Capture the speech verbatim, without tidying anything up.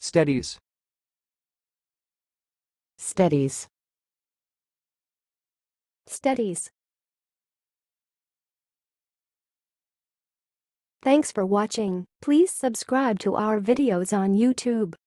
steadies, steadies, steadies. Thanks for watching. Please subscribe to our videos on YouTube.